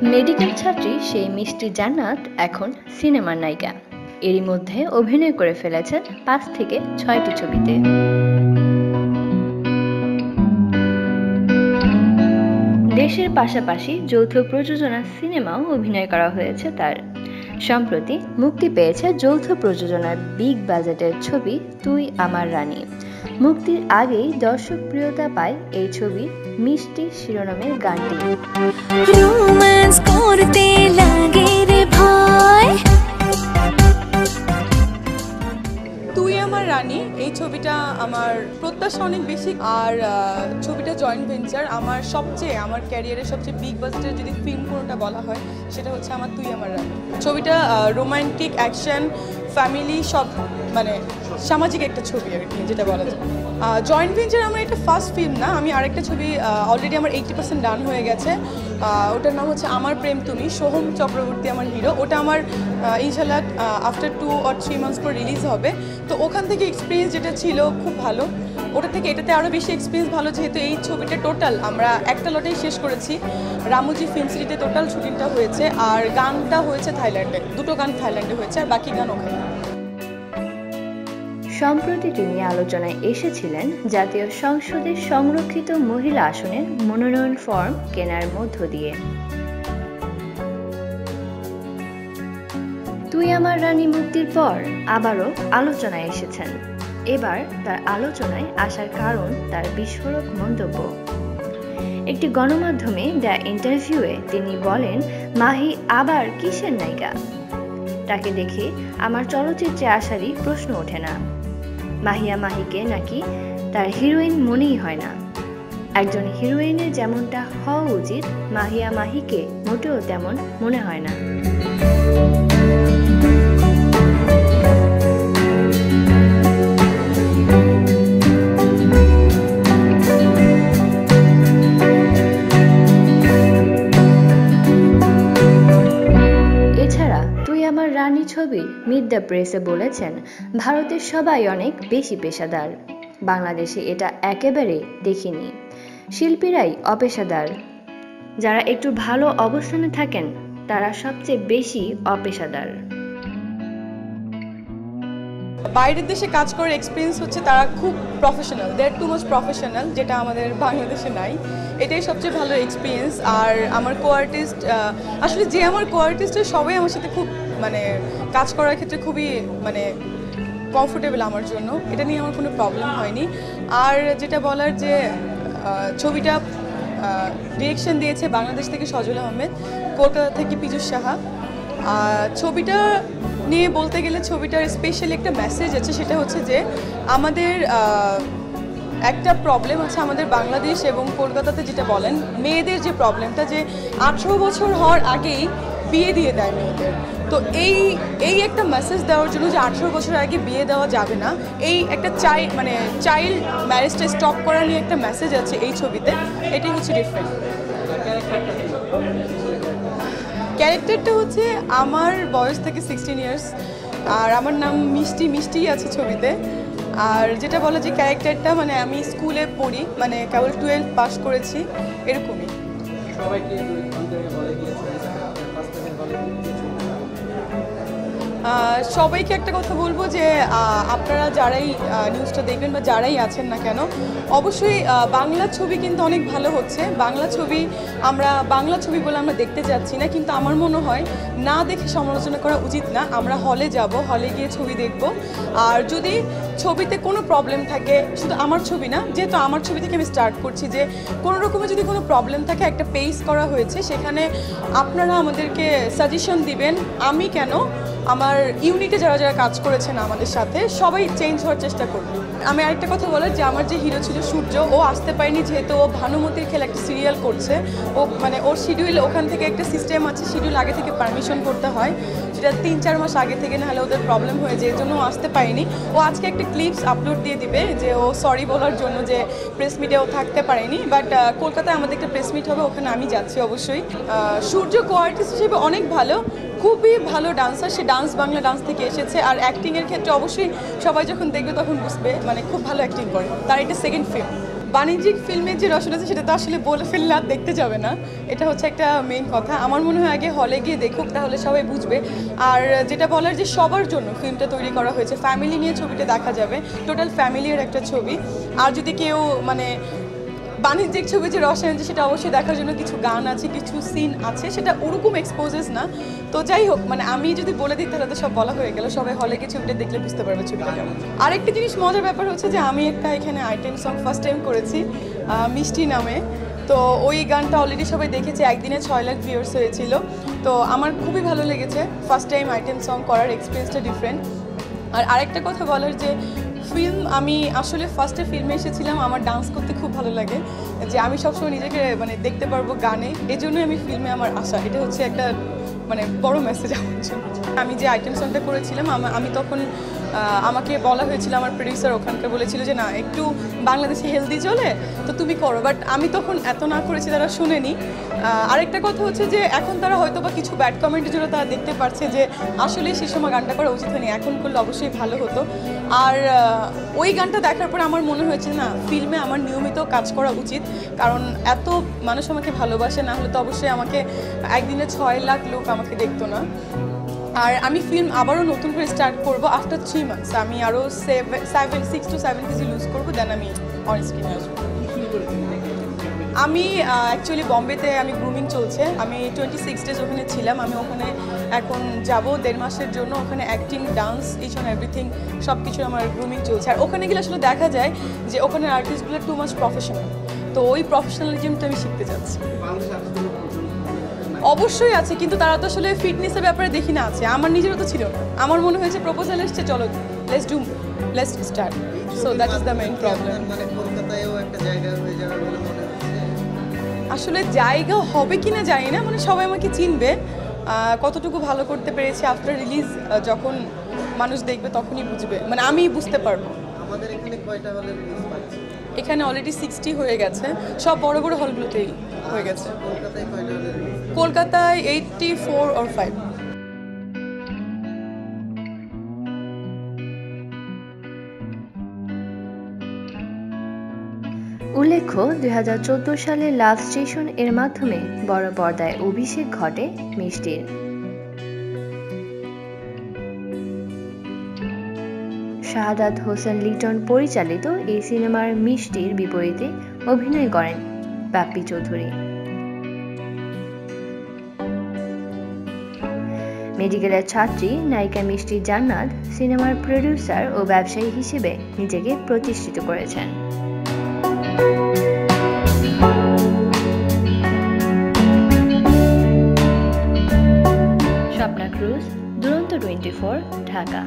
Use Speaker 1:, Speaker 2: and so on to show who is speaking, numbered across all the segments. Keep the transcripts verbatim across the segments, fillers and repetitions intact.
Speaker 1: Medical ছাত্রী সেই মিষ্টি জান্নাত এখন সিনেমার নায়িকা। এরই মধ্যে অভিনয় করে ফেলেছেন পাঁচ থেকে ছয়টি ছবিতে। দেশের পাশাপাশি যৌথ প্রযোজনা সিনেমাও অভিনয় করা হয়েছে তার। সম্প্রতি মুক্তি পেয়েছে যৌথ প্রযোজনার বিগ বাজেটের ছবি তুই আমার রানী। মুক্তির আগেই দর্শক প্রিয়তা পায় এই ছবি মিষ্টি শিরোনামের গানটি। রোম্যান্স করতে লাগে রে ভাই।
Speaker 2: তুই আমার রানী এই ছবিটা আমার প্রত্যাশা অনেক বেশি, আর ছবিটা জয়েন্ট ভেঞ্চার। আমার সবচেয়ে আমার ক্যারিয়ারের সবচেয়ে বিগ বাজেটের যদি ফিল্ম কোনোটা বলা হয় সেটা হচ্ছে আমার তুই আমার রানী। ছবিটা রোমান্টিক, অ্যাকশন, ফ্যামিলি সব মানে সামাজিক একটা ছবি আর কি, যেটা বলা যায়। জয়েন্ট ভেঞ্চার আমার এটা ফার্স্ট ফিল্ম না, আমি আরেকটা ছবি অলরেডি আমার এইটি পার্সেন্ট ডান হয়ে গেছে। ওটার নাম হচ্ছে আমার প্রেম তুমি, সোহম চক্রবর্তী আমার হিরো। ওটা আমার ইনশাল্লাহ after two or three months পর রিলিজ হবে। তো ওখান থেকে এক্সপিরিয়েন্স যেটা ছিল খুব ভালো, ওটা থেকে এটাতে আরও বেশি এক্সপিরিয়েন্স ভালো, যেহেতু এই ছবিটা টোটাল আমরা একটা লটেই শেষ করেছি। রামুজি ফিল্ম সিটিতে টোটাল শুটিংটা হয়েছে, আর গানটা হয়েছে থাইল্যান্ডে, দুটো গান থাইল্যান্ডে হয়েছে আর বাকি গান ওখানে।
Speaker 1: সম্প্রতি তিনি আলোচনায় এসেছিলেন জাতীয় সংসদের সংরক্ষিত মহিলা আসনের মনোনয়ন ফর্ম কেনার মধ্য দিয়ে। তুই আমার রানী মুক্তির পর আবারও আলোচনায় এসেছেন। এবার তার আলোচনায় আসার কারণ তার বিস্ফোরক মন্তব্য। একটি গণমাধ্যমে দ্য ইন্টারভিউয়ে তিনি বলেন, মাহি আবার কিসের নায়িকা? তাকে দেখে আমার চলচ্চিত্রে আসারই প্রশ্ন ওঠে না। মাহিয়া মাহিকে নাকি তার হিরোইন মনেই হয় না। একজন হিরোইনের যেমনটা হওয়া উচিত, মাহিয়া মাহিকে মোটেও তেমন মনে হয় না। রানী ছবির মিট দ্য প্রেসে বলেছেন, ভারতের সবাই অনেক বেশি পেশাদার, বাংলাদেশে এটা একেবারে দেখিনি। শিল্পীরাই অপেশাদার, যারা একটু ভালো অবস্থানে থাকেন তারা সবচেয়ে বেশি অপেশাদার।
Speaker 2: বাইরের দেশে কাজ করে এক্সপিরিয়েন্স হচ্ছে তারা খুব professional, they are too much professional, যেটা আমাদের বাংলাদেশে নাই। এটাই সবচেয়ে ভালো এক্সপিরিয়েন্স। আর আমার কো আর্টিস্ট, আসলে যে আমার কো আর্টিস্টের সবাই আমার সাথে খুব মানে কাজ করার ক্ষেত্রে খুবই মানে কমফোর্টেবল আমার জন্য, এটা নিয়ে আমার কোনো প্রবলেম হয়নি। আর যেটা বলার যে ছবিটা ডিরেকশন দিয়েছে বাংলাদেশ থেকে সজল আহমেদ, কলকাতা থেকে পীযূষ সাহা। ছবিটা নিয়ে বলতে গেলে ছবিটার স্পেশালি একটা মেসেজ আছে, সেটা হচ্ছে যে আমাদের একটা প্রবলেম আছে আমাদের বাংলাদেশ এবং কলকাতাতে, যেটা বলেন মেয়েদের যে প্রবলেমটা, যে আঠেরো বছর হওয়ার আগেই বিয়ে দিয়ে দেয় মেয়েদের। তো এই এই একটা মেসেজ দেওয়ার জন্য যে আঠেরো বছর আগে বিয়ে দেওয়া যাবে না, এই একটা চাই মানে চাইল্ড ম্যারেজটা স্টপ করা নিয়ে একটা মেসেজ আছে এই ছবিতে, এটাই হচ্ছে ডিফারেন্ট। ক্যারেক্টারটা হচ্ছে আমার বয়স থেকে সিক্সটিন ইয়ার্স, আর আমার নাম মিষ্টি, মিষ্টিই আছে ছবিতে। আর যেটা বলে যে ক্যারেক্টারটা মানে আমি স্কুলে পড়ি, মানে কেবল টুয়েলভ পাস করেছি, এরকমই। সবাইকে একটা কথা বলবো যে আপনারা যারাই নিউজটা দেখবেন বা যারাই আছেন না কেন, অবশ্যই বাংলা ছবি কিন্তু অনেক ভালো হচ্ছে। বাংলা ছবি আমরা বাংলা ছবি বলে আমরা দেখতে যাচ্ছি না, কিন্তু আমার মনে হয় না দেখে সমালোচনা করা উচিত না। আমরা হলে যাব, হলে গিয়ে ছবি দেখব। আর যদি ছবিতে কোনো প্রবলেম থাকে, শুধু আমার ছবি না, যেহেতু আমার ছবি থেকে আমি স্টার্ট করছি, যে কোনো রকমের যদি কোনো প্রবলেম থাকে, একটা পেজ করা হয়েছে, সেখানে আপনারা আমাদেরকে সাজেশন দিবেন। আমি কেন, আমার ইউনিটে যারা যারা কাজ করেছেন আমাদের সাথে সবাই চেঞ্জ হওয়ার চেষ্টা করবে। আমি আরেকটা কথা বলার, যে আমার যে হিরো ছিল সূর্য, ও আসতে পারেনি যেহেতু ও ভানুমতির খেলা একটা সিরিয়াল করছে। ও মানে ওর শিডিউল, ওখান থেকে একটা সিস্টেম আছে, শিডিউল আগে থেকে পারমিশন করতে হয়, সেটা তিন চার মাস আগে থেকে, নাহলে ওদের প্রবলেম হয়ে যায়, এই জন্য ও আসতে পারেনি। ও আজকে একটা ক্লিপস আপলোড দিয়ে দিবে যে ও সরি বলার জন্য যে প্রেস মিটে ও থাকতে পারেনি। বাট কলকাতায় আমাদের একটা প্রেস মিট হবে, ওখানে আমি যাচ্ছি অবশ্যই। সূর্য কো আর্টিস্ট হিসেবে অনেক ভালো, খুবই ভালো ডান্সার। সে ডান্স বাংলা ডান্স থেকে এসেছে, আর অ্যাক্টিংয়ের ক্ষেত্রে অবশ্যই সবাই যখন দেখবে তখন বুঝবে, মানে খুব ভালো অ্যাক্টিং করে। তার এটা সেকেন্ড ফিল্ম। বাণিজ্যিক ফিল্মের যে রসদ আছে সেটা তো আসলে বলে ফেললে আর দেখতে যাবে না, এটা হচ্ছে একটা মেইন কথা। আমার মনে হয় আগে হলে গিয়ে দেখুক, তাহলে সবাই বুঝবে। আর যেটা বলার যে সবার জন্য ফিল্মটা তৈরি করা হয়েছে, ফ্যামিলি নিয়ে ছবিটা দেখা যাবে, টোটাল ফ্যামিলির একটা ছবি। আর যদি কেউ মানে বাণিজ্যিক ছবি যে রসায়ন আছে সেটা অবশ্যই দেখার জন্য কিছু গান আছে, কিছু সিন আছে, সেটা ওরকম এক্সপোজেস না। তো যাই হোক, মানে আমি যদি বলে দিই তাহলে তো সব বলা হয়ে গেল, সবাই হলে গিয়ে ছবিটা দেখলে বুঝতে পারবে ছবিটা কেমন। আরেকটা জিনিস মজার ব্যাপার হচ্ছে যে আমি একটা এখানে আইটেম সং ফার্স্ট টাইম করেছি মিষ্টি নামে। তো ওই গানটা অলরেডি সবাই দেখেছে, একদিনে ছয় লাখ ভিউয়ার্স হয়েছিল। তো আমার খুবই ভালো লেগেছে, ফার্স্ট টাইম আইটেম সং করার এক্সপিরিয়েন্সটা ডিফারেন্ট। আর আরেকটা কথা বলার যে ফিল্ম, আমি আসলে ফার্স্টে ফিল্মে এসেছিলাম, আমার ডান্স করতে খুব ভালো লাগে, যে আমি সবসময় নিজেকে মানে দেখতে পারবো গানে, এই জন্যই আমি ফিল্মে আমার আশা। এটা হচ্ছে একটা মানে বড় মেসেজ আমার জন্য। আমি যে আইটেম সংটা করেছিলাম, আমি তখন আমাকে বলা হয়েছিল, আমার প্রডিউসার ওখানকার বলেছিল যে না একটু বাংলাদেশে হেলদি চলে, তো তুমি করো। বাট আমি তখন এত না করেছি, তারা শুনেনি। আরেকটা কথা হচ্ছে যে এখন তারা হয়তো বা কিছু ব্যাড কমেন্টের জন্য তারা দেখতে পারছে যে আসলে সে সময় গানটা করা উচিত হয়নি, এখন করলে অবশ্যই ভালো হতো। আর ওই গানটা দেখার পর আমার মনে হয়েছে না, ফিল্মে আমার নিয়মিত কাজ করা উচিত, কারণ এত মানুষ আমাকে ভালোবাসে, না হলে তো অবশ্যই আমাকে একদিনে ছয় লাখ লোক আমাকে দেখতো না। আর আমি ফিল্ম আবারও নতুন করে স্টার্ট করবো আফটার থ্রি মান্থস। আমি আরও seven seven six two seven KG lose করবো, দেন আমি অন স্ক্রিনে আসবো। আমি অ্যাকচুয়ালি বম্বেতে আমি গ্রুমিং চলছে, আমি টোয়েন্টি সিক্স ডেজ ওখানে ছিলাম। আমি ওখানে এখন যাব দেড় মাসের জন্য, ওখানে acting, dance, each and everything সব কিছু আমার গ্রুমিং চলছে। আর ওখানে গেলে আসলে দেখা যায় যে ওখানে আর্টিস্টগুলো টু মাচ প্রফেশনাল, তো ওই প্রফেশনালিজমটা আমি শিখতে চাচ্ছি। অবশ্যই আছে, কিন্তু তারা তো আসলে ফিটনেসের ব্যাপারে দেখি না আছে, আমার নিজেরও তো ছিল না। আমার মনে হয়েছে প্রপোজাল এসছে, চলো let's do let's start, so that is the main problem.
Speaker 3: মানে কলকাতায়ও একটা জায়গা হয়ে যাবে বলে মনে হচ্ছে।
Speaker 2: আসলে জায়গা হবে কিনা জানি না, মানে সবাই আমাকে চিনবে, কতটুকু ভালো করতে পেরেছি আফটার রিলিজ যখন মানুষ দেখবে তখনই বুঝবে, মানে আমি বুঝতে পারবো।
Speaker 3: আমাদের এখানে কয়টা হলে রিলিজ পাচ্ছে?
Speaker 2: এখানে অলরেডি সিক্সটি হয়ে গেছে, সব বড় বড় হলগুলোতেই হয়ে গেছে।
Speaker 3: কলকাতায় কয়টা হলে রিলিজ?
Speaker 2: কলকাতায় এইটটি ফোর অর ফাইভ।
Speaker 1: উল্লেখ্য, দুই হাজার চোদ্দ সালে লাভ স্টেশন এর মাধ্যমে বড় পর্দায় অভিষেক ঘটে মিষ্টির। শাহাদাত হোসেন লিটন পরিচালিত এই সিনেমার মিষ্টির বিপরীতে অভিনয় করেন বাপ্পি চৌধুরী। মেডিকেলের ছাত্রী নায়িকা মিষ্টি জান্নাত সিনেমার প্রডিউসার ও ব্যবসায়ী হিসেবে নিজেকে প্রতিষ্ঠিত করেছেন। Swapna Cruz, Duronto twenty four, Dhaka.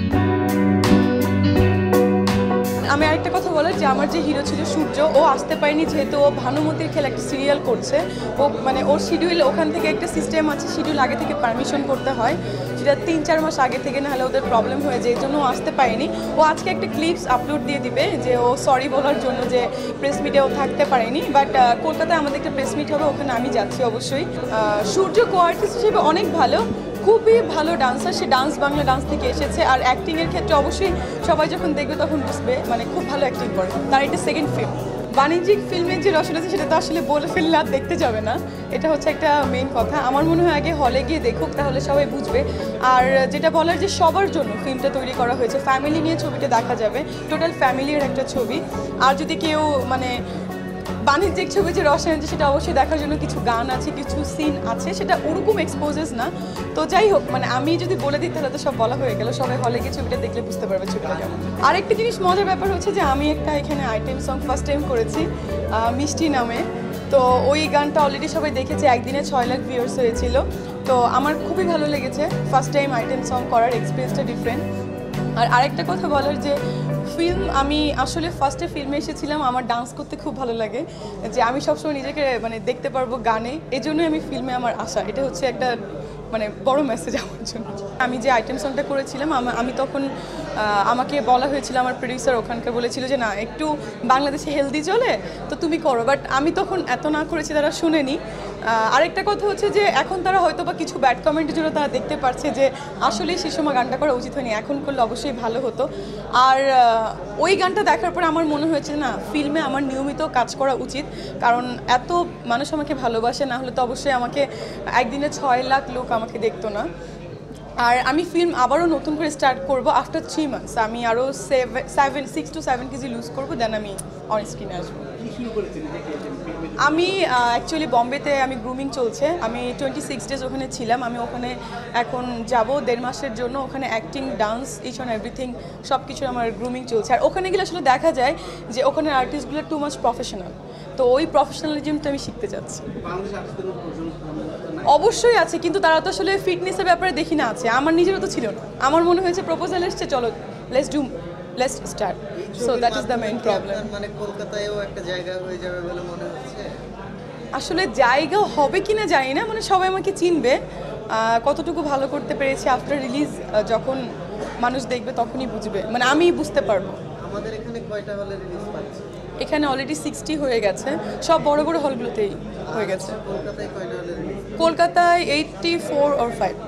Speaker 2: আমি আরেকটা কথা বলার যে আমার যে হিরো ছিল সূর্য, ও আসতে পারেনি যেহেতু ও ভানুমতির খেলা একটা সিরিয়াল করছে। ও মানে ওর শিডিউল, ওখান থেকে একটা সিস্টেম আছে, শিডিউল আগে থেকে পারমিশন করতে হয়, যেটা তিন চার মাস আগে থেকে, না হলে ওদের প্রবলেম হয়ে যায়, এই জন্য ও আসতে পারেনি। ও আজকে একটা ক্লিপস আপলোড দিয়ে দিবে যে ও সরি বলার জন্য যে প্রেস মিটে ও থাকতে পারেনি। বাট কলকাতায় আমাদের একটা প্রেস মিট হবে, ওখানে আমি যাচ্ছি অবশ্যই। সূর্য কো আর্টিস্ট হিসেবে অনেক ভালো, খুবই ভালো ডান্সার, সে ডান্স বাংলা ডান্স থেকে এসেছে। আর অ্যাক্টিংয়ের ক্ষেত্রে অবশ্যই সবাই যখন দেখবে তখন বুঝবে, মানে খুব ভালো অ্যাক্টিং করে। তার এটা সেকেন্ড ফিল্ম। বাণিজ্যিক ফিল্মের যে রসদ আছে সেটা তো আসলে বলে ফেললে আর দেখতে যাবে না, এটা হচ্ছে একটা মেইন কথা। আমার মনে হয় আগে হলে গিয়ে দেখুক, তাহলে সবাই বুঝবে। আর যেটা বলার যে সবার জন্য ফিল্মটা তৈরি করা হয়েছে, ফ্যামিলি নিয়ে ছবিটা দেখা যাবে, টোটাল ফ্যামিলির একটা ছবি। আর যদি কেউ মানে বাণিজ্যিক ছবি যে রসায়ন আছে সেটা অবশ্যই দেখার জন্য কিছু গান আছে, কিছু সিন আছে, সেটা ওরকম এক্সপোজেস না। তো যাই হোক, মানে আমি যদি বলে দিই তাহলে তো সব বলা হয়ে গেল, সবাই হলে গিয়ে ছবিটা দেখলে বুঝতে পারবে ছবিটা কেমন। আরেকটা জিনিস মজার ব্যাপার হচ্ছে যে আমি একটা এখানে আইটেম সং ফার্স্ট টাইম করেছি মিষ্টি নামে। তো ওই গানটা অলরেডি সবাই দেখেছে, একদিনে ছয় লাখ ভিউয়ার্স হয়েছিল। তো আমার খুবই ভালো লেগেছে, ফার্স্ট টাইম আইটেম সং করার এক্সপিরিয়েন্সটা ডিফারেন্ট। আর আরেকটা কথা বলার যে ফিল্ম, আমি আসলে ফার্স্টে ফিল্মে এসেছিলাম, আমার ডান্স করতে খুব ভালো লাগে, যে আমি সবসময় নিজেকে মানে দেখতে পারবো গানে, এই জন্যই আমি ফিল্মে আমার আশা। এটা হচ্ছে একটা মানে বড় মেসেজ আমার জন্য। আমি যে আইটেম সংটা করেছিলাম, আমি তখন আমাকে বলা হয়েছিল, আমার প্রডিউসার ওখানকার বলেছিল যে না একটু বাংলাদেশে হেলদি চলে তো তুমি করো, বাট আমি তখন এত না করেছি, তারা শুনেনি। আরেকটা কথা হচ্ছে যে এখন তারা হয়তো বা কিছু ব্যাড কমেন্টের জন্য তারা দেখতে পাচ্ছে যে আসলে সেই সময় গানটা করা উচিত হয়নি, এখন করলে অবশ্যই ভালো হতো। আর ওই গানটা দেখার পর আমার মনে হয়েছে না ফিল্মে আমার নিয়মিত কাজ করা উচিত, কারণ এত মানুষ আমাকে ভালোবাসে, না হলে তো অবশ্যই আমাকে একদিনে ছয় লাখ লোক আমাকে দেখতো না। আর আমি ফিল্ম আবারও নতুন করে স্টার্ট করব আফটার থ্রি মান্থস। আমি আরও seven seven six two seven KG lose করবো, দেন আমি অন স্ক্রিনে আসবো। আমি অ্যাকচুয়ালি বম্বেতে আমি গ্রুমিং চলছে, আমি টোয়েন্টি সিক্স ডেজ ওখানে ছিলাম। আমি ওখানে এখন যাব দেড় মাসের জন্য, ওখানে acting, dance, each and everything সব কিছু আমার গ্রুমিং চলছে। আর ওখানে গেলে আসলে দেখা যায় যে ওখানে আর্টিস্টগুলো টু মাচ প্রফেশনাল, তো ওই প্রফেশনালিজমটা আমি শিখতে চাচ্ছি। অবশ্যই আছে, কিন্তু তারা তো আসলে ফিটনেসের ব্যাপারে দেখি না আছে, আমার নিজেরও তো ছিল না। আমার মনে হয়েছে প্রপোজাল এসছে, চলো let's do let's start, so that is the main problem.
Speaker 3: মানে কলকাতায়ও একটা জায়গা হয়ে যাবে বলে মনে হচ্ছে।
Speaker 2: আসলে জায়গা হবে কিনা জানি না, মানে সবাই আমাকে চিনবে, কতটুকু ভালো করতে পেরেছি আফটার রিলিজ যখন মানুষ দেখবে তখনই বুঝবে, মানে আমি বুঝতে পারবো।
Speaker 3: আমাদের এখানে কয়টা হলে রিলিজ পাচ্ছে?
Speaker 2: এখানে অলরেডি সিক্সটি হয়ে গেছে, সব বড় বড় হলগুলোতেই হয়ে গেছে।
Speaker 3: কলকাতায় কয়টা হলে রিলিজ?
Speaker 2: কলকাতায় এইটটি ফোর অর ফাইভ।